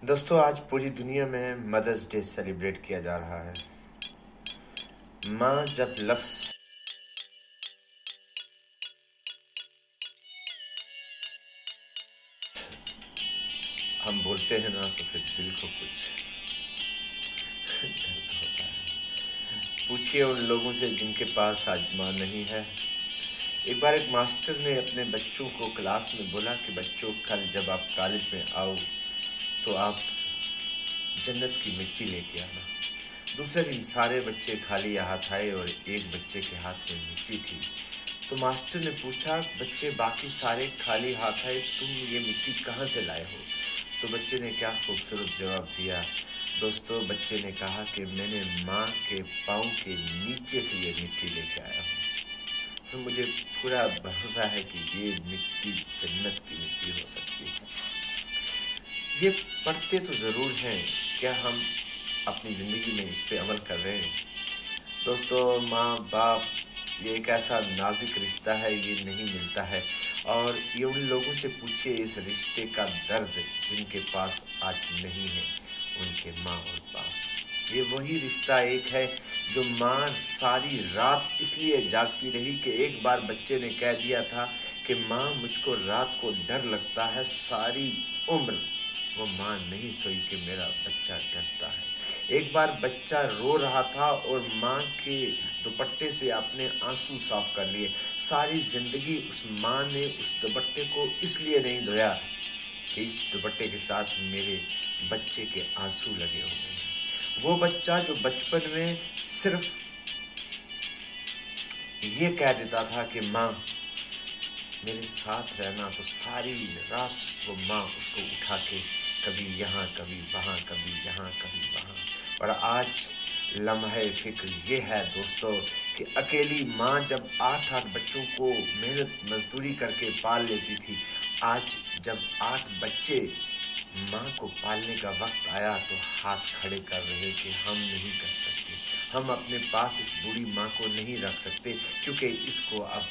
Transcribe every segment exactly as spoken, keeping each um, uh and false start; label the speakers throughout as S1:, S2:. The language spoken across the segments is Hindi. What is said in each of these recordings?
S1: दोस्तों, आज पूरी दुनिया में मदर्स डे सेलिब्रेट किया जा रहा है। माँ जब लफ्ज हम बोलते हैं ना तो फिर दिल को कुछ दर्द होता है। पूछिए उन लोगों से जिनके पास आज माँ नहीं है। एक बार एक मास्टर ने अपने बच्चों को क्लास में बोला कि बच्चों, कल जब आप कॉलेज में आओ तो आप जन्नत की मिट्टी लेके आना। दूसरे दिन सारे बच्चे खाली हाथ आए और एक बच्चे के हाथ में मिट्टी थी। तो मास्टर ने पूछा, बच्चे बाकी सारे खाली हाथ आए, तुम ये मिट्टी कहाँ से लाए हो? तो बच्चे ने क्या खूबसूरत जवाब दिया। दोस्तों, बच्चे ने कहा कि मैंने माँ के पाँव के नीचे से ये मिट्टी लेके आया हूँ। तो मुझे पूरा भरोसा है कि ये मिट्टी जन्नत की मिट्टी हो सकती है। ये पढ़ते तो ज़रूर हैं, क्या हम अपनी ज़िंदगी में इस पे अमल कर रहे हैं? दोस्तों, माँ बाप ये एक ऐसा नाजुक रिश्ता है, ये नहीं मिलता है। और ये उन लोगों से पूछिए इस रिश्ते का दर्द जिनके पास आज नहीं है उनके माँ और बाप। ये वही रिश्ता एक है जो माँ सारी रात इसलिए जागती रही कि एक बार बच्चे ने कह दिया था कि माँ, मुझको रात को डर लगता है। सारी उम्र वो माँ नहीं सोई कि मेरा बच्चा डरता है। एक बार बच्चा रो रहा था और माँ के दुपट्टे से अपने आंसू साफ कर लिए। सारी जिंदगी उस माँ ने उस दुपट्टे को इसलिए नहीं धोया कि इस दुपट्टे के साथ मेरे बच्चे के आंसू लगे हुए हैं। वो बच्चा जो बचपन में सिर्फ ये कह देता था कि माँ मेरे साथ रहना, तो सारी रात वो माँ उसको उठा के कभी यहाँ कभी वहाँ, कभी यहाँ कभी वहाँ। और आज लम्हे फिक्र ये है दोस्तों कि अकेली माँ जब आठ आठ बच्चों को मेहनत मजदूरी करके पाल लेती थी, आज जब आठ बच्चे माँ को पालने का वक्त आया तो हाथ खड़े कर रहे कि हम नहीं कर सकते, हम अपने पास इस बूढ़ी माँ को नहीं रख सकते, क्योंकि इसको अब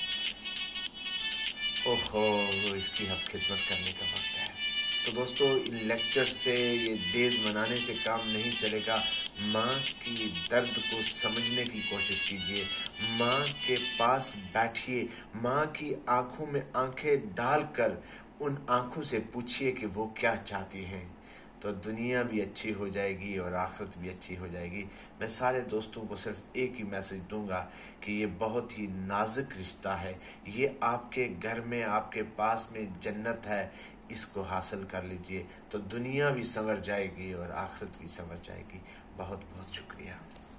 S1: ओहो इसकी अब खिदमत करने का वक्त है। तो दोस्तों, इन लेक्चर से, ये डेज मनाने से काम नहीं चलेगा। माँ की दर्द को समझने की कोशिश कीजिए, माँ के पास बैठिए, माँ की आंखों में आंखें डालकर उन आंखों से पूछिए कि वो क्या चाहती हैं। तो दुनिया भी अच्छी हो जाएगी और आखिरत भी अच्छी हो जाएगी। मैं सारे दोस्तों को सिर्फ एक ही मैसेज दूंगा कि ये बहुत ही नाजुक रिश्ता है, ये आपके घर में, आपके पास में जन्नत है, इसको हासिल कर लीजिए तो दुनिया भी संवर जाएगी और आखिरत भी संवर जाएगी। बहुत बहुत शुक्रिया।